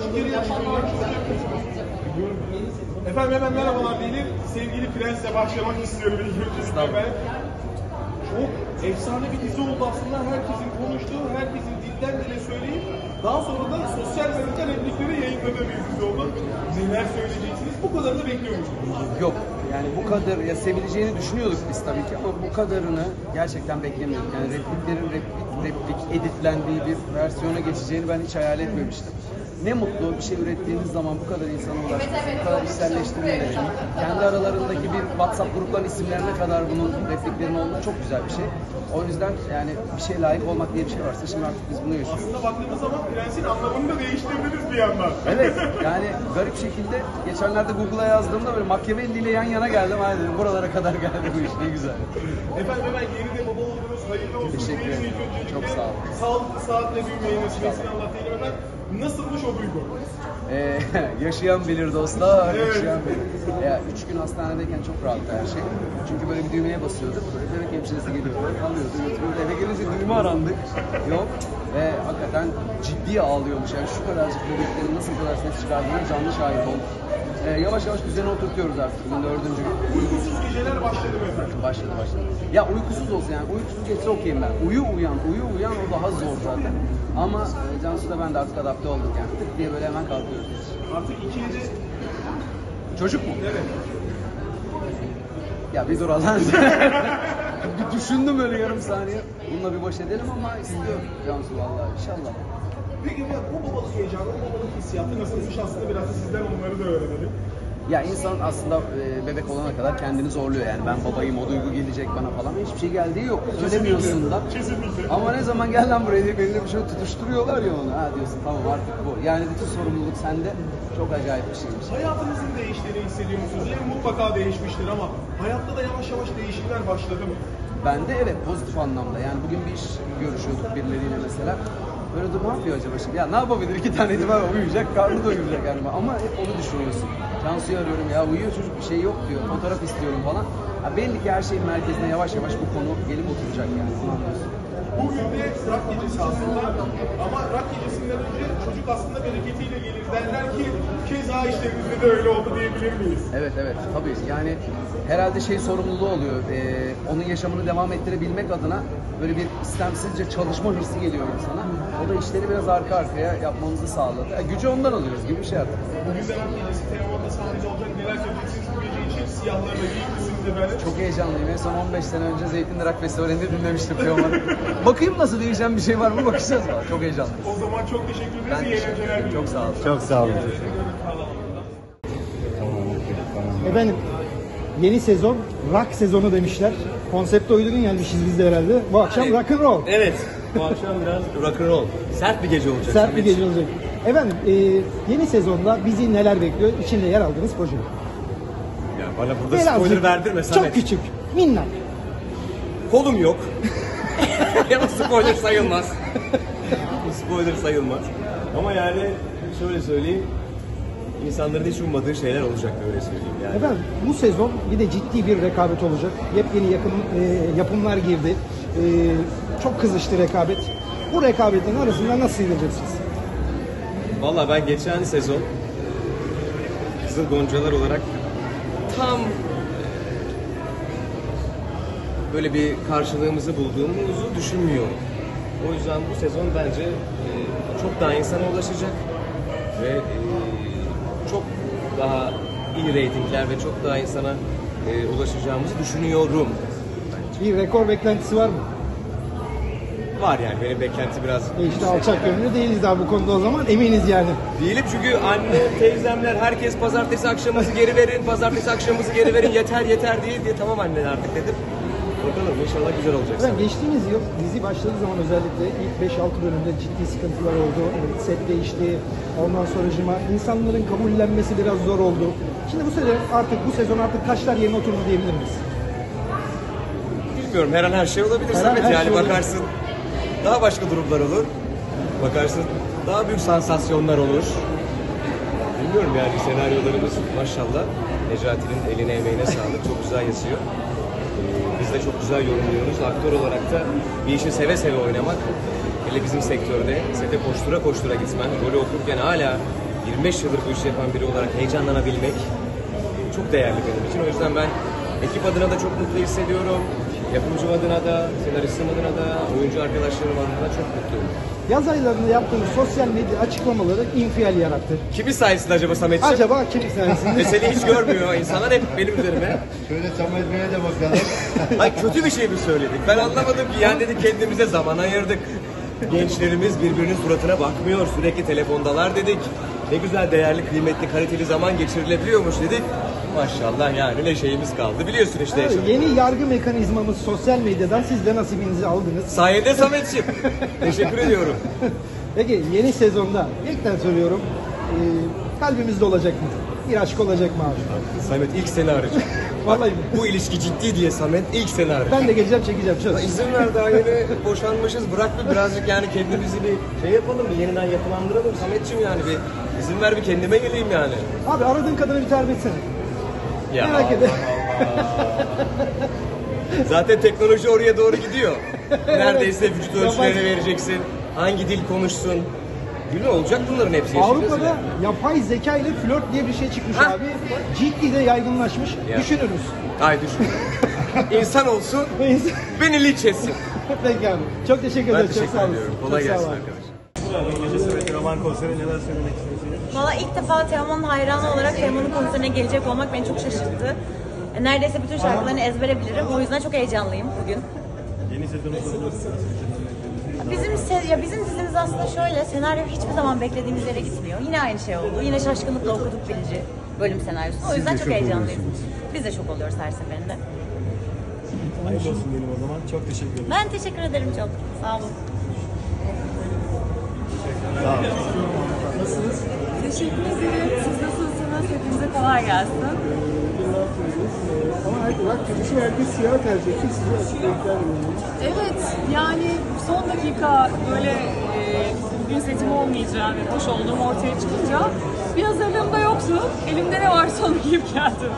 kaç kere yaşanıyor? Efendim hemen merhabalar diyelim. Sevgili Prens'le başlamak istiyorum ilk öncelikle ben. Çok efsane bir dizi oldu aslında. Herkesin konuştuğu, herkesin dilden dile söyleyip daha sonra da sosyal medyada replikleri yayınladığı bir dizi oldu. Neler söyleyeceksiniz? Bu kadarını bekliyor musunuz? Yok. Yani bu kadar ya sevileceğini düşünüyorduk biz tabii ki ama bu kadarını gerçekten beklemiyorduk. Yani repliklerin replik editlendiği bir versiyona geçeceğini ben hiç hayal etmemiştim. Ne mutlu bir şey ürettiğiniz zaman bu kadar insana ulaşması, bu kadar içselleştirmeleri, kendi aralarındaki bir WhatsApp grupların isimlerine kadar bunun repliklerinin olduğu çok güzel bir şey. O yüzden yani bir şey layık olmak diye bir şey varsa şimdi artık biz bunu yaşıyoruz. Aslında baktığımız zaman Prens'in anlamını da değiştirdiniz bir yandan. Evet, yani garip şekilde geçenlerde Google'a yazdığımda böyle Machiavelli ile yan yana geldim. Ay dedim buralara kadar geldi bu iş, ne güzel. Efendim hemen yeni de baba oldunuz, hayırlı olsun. Teşekkür ederim. Çok sağ olun. Sağlıklı saatle büyümeyi nasip etsin Allah diyelim efendim. Nasılmış o duygu? Yaşayan bilir dostlar, Evet. yaşayan bilir. 3 gün hastanedeyken çok rahattı her şey. Çünkü böyle bir düğmeye basıyorduk, böyle bebek hemşiresi geliyordu, alıyordu, götürüyordu. Eve gelince düğme arandık, yok. Ve hakikaten ciddi ağlıyormuş. Yani şu kadarcık bebeklerin nasıl kadar ses çıkardığına canlı şahit olduk. Yavaş yavaş düzene oturtuyoruz artık. Bugün 4. gün. Uykusuz geceler başladı mı efendim? Başladı. Ya uykusuz olsun yani. Uykusuz geçse okuyayım ben. Uyu uyan o daha zor zaten. Ama Cansu'da ben de artık adapte olduk yani. Tık diye böyle hemen kalkıyoruz. Artık ikinci... Çocuk mu? Evet. Ya bir dur Allah'ın bir düşündüm öyle yarım saniye. Bununla bir baş edelim ama istiyorum Cansu vallahi inşallah. Peki ya bu babalık heyecanı, bu babalık hissiyatı nasılmış aslında biraz da sizden onları da öğrenelim. Ya insan aslında bebek olana kadar kendini zorluyor yani ben babayım o duygu gelecek bana falan hiçbir şey geldiği yok. Söylemiyorsun da. Kesinlikle. Ama ne zaman gel lan buraya diye benimle bir şey tutuşturuyorlar ya onu. Ha diyorsun tamam artık bu. Yani bütün sorumluluk sende. Çok acayip bir şeymiş. Hayatınızın değiştiğini hissediyor musunuz? Yani mutlaka değişmiştir ama hayatta da yavaş yavaş değişiklikler başladı mı? Bende evet pozitif anlamda. Yani bugün bir iş görüşüyorduk birileriyle mesela. Böyle dur ne yapıyor acaba şimdi? Ya ne yapabilir? 2 tane var uyuyacak, karnı doyuracak yani. Ama hep onu düşünüyorsun. Cansu'yu arıyorum ya uyuyor çocuk bir şey yok diyor. Fotoğraf istiyorum falan. Ya belli ki her şeyin merkezine yavaş yavaş bu konu gelip oturacak yani. Bunu anlıyorsun. Bugün de rock gecesi aslında ama rock gecesinden önce çocuk aslında bereketiyle gelir derler ki keza işlerimizde de öyle oldu diyebilir miyiz? Evet tabii yani herhalde şey sorumluluğu oluyor. Onun yaşamını devam ettirebilmek adına böyle bir istemsizce çalışma hırsı geliyor insana. O da işleri biraz arka arkaya yapmamızı sağladı. Gücü ondan alıyoruz gibi bir şey artık. Bugün de rock gecesi Teoman'da sahnede olacak. Neler söyleyeceksiniz bu gece için? Siyahlarla giymişsiniz efendim. Çok heyecanlıyım. En son 15 sene önce Zeytinli Rock Festivali'nde dinlemiştim Teoman'ı. Bakayım nasıl değişen bir şey var mı bakacağız valla. Çok heyecanlıyım. O zaman çok teşekkür ederiz. Ben İyi eğlenceler diliyorum. çok sağ olun. Çok sağ olun. Efendim yeni sezon rock sezonu demişler. Konsepte uygun gelmişiz biz de herhalde. Bu akşam rock and roll. Evet. Bu akşam biraz rock and roll. Sert bir gece olacak. Sert bir gece olacak. Efendim yeni sezonda bizi neler bekliyor? İçinde yer aldığınız proje. Ya bana burada spoiler verdirme Samet. Çok küçük, minnak. Kolum yok. Ya spoiler sayılmaz. Spoiler sayılmaz. Ama yani şöyle söyleyeyim. İnsanların hiç ummadığı şeyler olacak öyle söyleyeyim yani. Efendim bu sezon bir de ciddi bir rekabet olacak. Yepyeni yapımlar girdi. Çok kızıştı rekabet. Bu rekabetin arasında nasıl sıyrılacaksınız? Vallahi ben geçen sezon Kızıl Goncalar olarak tam böyle bir karşılığımızı bulduğumuzu düşünmüyorum. O yüzden bu sezon bence çok daha insana ulaşacak ve çok daha iyi reytingler ve çok daha insana ulaşacağımızı düşünüyorum. Bir rekor beklentisi var mı? Var yani benim beklenti biraz... İşte alçak gönüllü değiliz daha bu konuda o zaman eminiz yani. Değilim çünkü anne, teyzemler herkes pazartesi akşamımızı geri verin, pazartesi akşamımızı geri verin yeter diye tamam anne artık dedim. Bakalım inşallah güzel olacak. Ben geçtiğimiz yıl dizi başladığı zaman özellikle ilk 5-6 bölümde ciddi sıkıntılar oldu. Set değişti. Ondan sonra insanların kabullenmesi biraz zor oldu. Şimdi bu sezon artık taşlar yerine oturdu diyebilir miyiz? Bilmiyorum her an her şey olabilir Samet yani şey bakarsın daha başka durumlar olur. Bakarsın daha büyük sansasyonlar olur. Bilmiyorum yani senaryolarımız maşallah Necati'nin eline emeğine sağlık çok güzel yazıyor. Biz de çok güzel yorumluyoruz. Aktör olarak da bir işi seve seve oynamak, hele bizim sektörde sete koştura koştura gitmen, rolü okurken hala 25 yıldır bu işi yapan biri olarak heyecanlanabilmek çok değerli benim için. O yüzden ben ekip adına da çok mutlu hissediyorum. Yapımcım adına da, senaristim adına da, oyuncu arkadaşlarım adına da çok mutluyum. Yaz aylarında yaptığınız sosyal medya açıklamaları infial yarattı. Kimin sayesinde acaba Sametciğim? Acaba kim sayesinde? Meseleyi hiç görmüyor insanlar, hep benim üzerime. Şöyle Samet Bey'e de bakalım. Ay kötü bir şey mi söyledik? Ben anlamadım ki. Yani dedik kendimize zaman ayırdık. Gençlerimiz birbirinin suratına bakmıyor. Sürekli telefondalar dedik. Ne güzel, değerli, kıymetli, kaliteli zaman geçirilebiliyormuş dedik. Maşallah yani ne şeyimiz kaldı. Biliyorsun işte. Evet, yeni yargı mekanizmamız sosyal medyadan, siz de nasibinizi aldınız. Sayende Sametciğim. Teşekkür ediyorum. Peki yeni sezonda ilkten soruyorum, kalbimizde olacak mı? Bir aşk olacak mı abi? Samet ilk seni arayacağım. Vallahi Bu ilişki ciddi diye Samet ilk seni arayacağım. ben de geleceğim, çekeceğim. Söz. İzin ver, daha yeni boşanmışız. Bırak birazcık yani kendimizi bir şey yapalım, bir yeniden yapılandıralım Sametciğim, yani bir izin ver, bir kendime geleyim yani. Abi aradığın kadını bir tarif etsene. Ya Merak ederim. Zaten teknoloji oraya doğru gidiyor. Neredeyse vücut ölçülerini vereceksin. Hangi dil konuşsun. Gülün olacak bunların hepsi. Avrupa'da ya. yapay zeka ile flört diye bir şey çıkmış Ha. abi. Ciddi de yaygınlaşmış. Ya. Düşünürüz. Ay düşün. İnsan olsun, beni linç etsin. Peki abi. Çok teşekkür Ben ederim. Çok teşekkür sağ olun. ediyorum. Kolay Çok sağ gelsin olun. arkadaşlar. Roman konseri neler söylemek istiyorsunuz? Valla ilk defa Teoman'ın hayranı olarak Teoman'ın konserine gelecek olmak beni çok şaşırttı. Neredeyse bütün şarkılarını ezbere bilirim. O yüzden çok heyecanlıyım bugün. Yeni sezonu Bizim dizimiz aslında şöyle, senaryo hiçbir zaman beklediğimiz yere gitmiyor. Yine aynı şey oldu. Yine şaşkınlıkla okuduk birinci bölüm senaryosunu. O yüzden çok heyecanlıyım. Biz de çok oluyoruz her seferinde. hayırlı olsun diyelim o zaman. Çok teşekkür ederim. Ben teşekkür ederim çok. Sağ olun. Teşekkür ederim. Siz nasılsınız? Hepinize kolay gelsin. Ama rock kötüsü herkes siyah tercih etti. Size açık renkler veriyor. Evet, yani son dakika böyle bugün setim olmayacağım ve boş olduğum ortaya çıkınca bir hazırlığım da yoktu. Elimde ne varsa onu giyip geldim.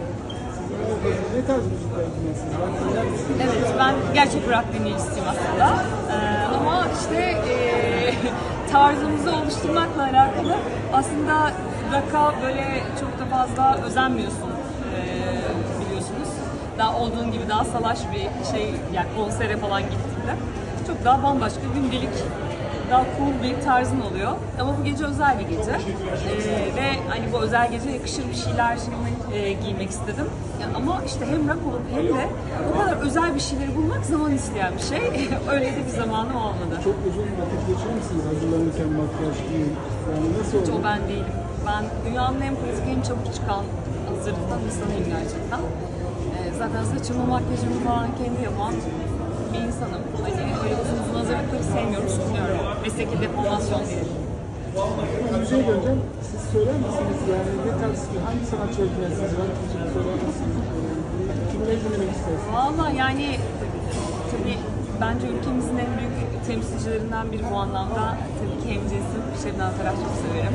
Ne tarz müzikler dinliyorsunuz? Rock dinler misiniz? Evet, ben gerçek rock dinleyicisiyim aslında. Ama işte tarzımızı oluşturmakla alakalı aslında rock'a böyle çok da fazla özenmiyorsun, biliyorsunuz. Daha olduğun gibi daha salaş bir şey, yani konsere falan gittiğinde çok daha bambaşka, gündelik, daha cool bir tarzın oluyor. Ama bu gece özel bir gece ve hani bu özel gece yakışır bir şeyler giymek istedim. Yani ama işte hem rock olup hem de o kadar özel bir şeyleri bulmak zaman isteyen bir şey. Öyle de bir zamanım olmadı. Çok uzun vakit geçirir misiniz hazırlanırken, makyaj, giyim? Yani nasıl Hiç oldu? o ben değilim. Ben dünyanın en pratik, en çabuk çıkan hazırlıktan insanıyım gerçekten. Zaten saçımı, makyajımı falan kendi yapan bir insanım. Hani öyle uzun hazırlıkları sevmiyorum, sunuyorum. Mesleki deformasyon diyelim. Müziğe döneceğim. Siz söyler misiniz? Yani ne tarz, hangi sanatçı öğretmensiniz? Rock müziği söyler misiniz? Kimleri dinlemek istersiniz? Valla yani tabii bence ülkemizin en büyük temsilcilerinden biri bu anlamda. Tabii ki hemcinsim Şebnem Ferah çok severim.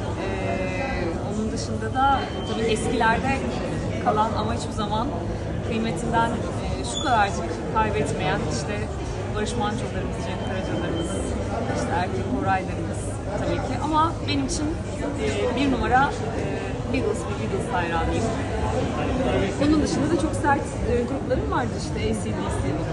Onun dışında da tabii eskilerde kalan ama hiçbir zaman kıymetinden şu kadarcık kaybetmeyen işte Barış Manço'larımız, Cem Karaca'larımız, işte erkek koraylarımız tabii ki. Ama benim için bir numara Beatles ve Beatles hayranıyım. Onun dışında da çok sert gruplarım vardı, işte AC/DC gibi,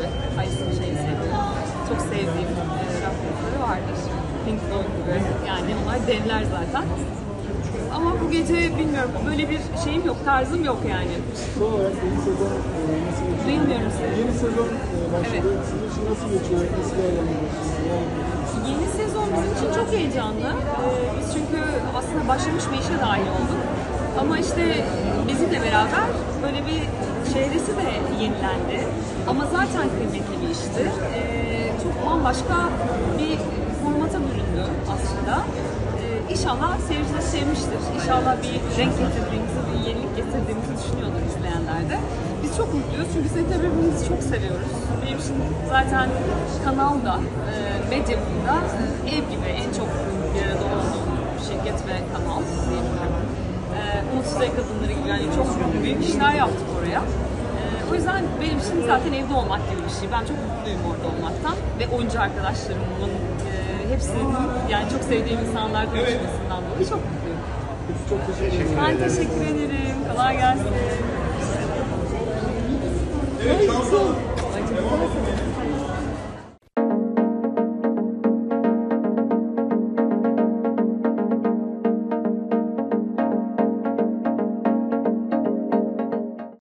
çok sevdiğim rock grupları vardır. Pink Floyd gibi, yani onlar devler zaten. Ama bu gece bilmiyorum, böyle bir şeyim yok, tarzım yok yani. Son olarak yeni sezon nasıl geçiyor? Duymuyorum sizi. Yeni sezon başladı. Evet. Sizin için nasıl geçiyor? Nasıl değerlendiriyorsunuz? Yeni sezon bizim için çok heyecanlı. Biz çünkü aslında başlamış bir işe dahil olduk. Ama işte bizimle beraber böyle bir çevresi de yenilendi. Ama zaten kıymetli bir işti. Çok bambaşka bir formata büründü aslında. İnşallah seyirciler sevmiştir. İnşallah bir renk getirdiğimizi, bir yenilik getirdiğimizi düşünüyordur izleyenler de. Biz çok mutluyuz çünkü seni tabii birbirimizi çok seviyoruz. Benim için zaten kanalda, medyamda ev gibi en çok bir arada olduğum şirket ve kanal diyebilirim. Umutsuz Ev Kadınları gibi yani çok büyük işler yaptık oraya. O yüzden benim için zaten evde olmak gibi bir şey. Ben çok mutluyum orada olmaktan ve oyuncu arkadaşlarımın hepsinin yani çok sevdiğim insanlar konuşmasından dolayı çok mutluyum. Çok teşekkür ederim. Ben teşekkür ederim. Kolay gelsin. Evet, Cansu Hanım.